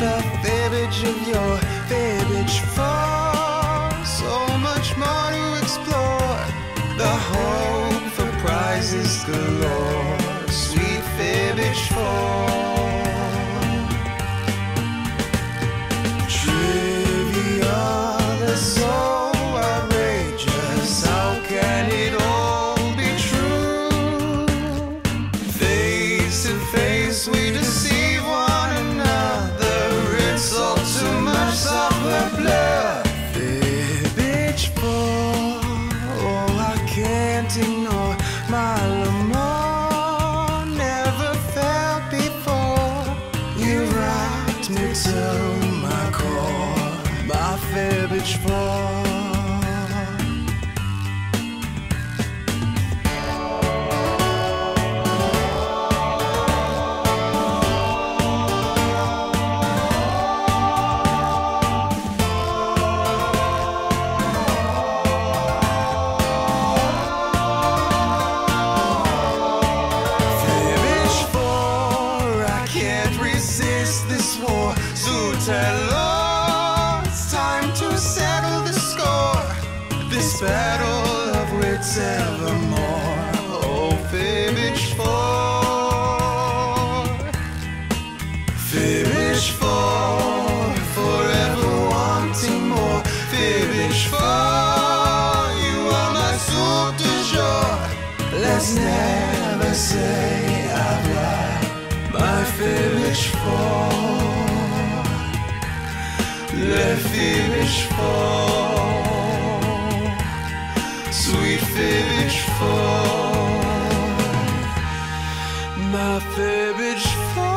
the fibbage of your fibbage for so much more to explore. The hope for prizes galore. Sweet fibbage for trivia that's so outrageous. How can it all be true? Face to face we deceive one another. It's all too much software blur. Fibbage for, oh I can't ignore my l'amour. Never felt before. You rocked me to my core. My fibbage for this war, so tell us, it's time to settle the score. This battle of wits evermore. Oh, fibbage for, fibbage for, forever wanting more. Fibbage for, you are my soup du jour. Let's never say I've lied. My fibbage for, le fibbage for, sweet fibbage for, my fibbage for.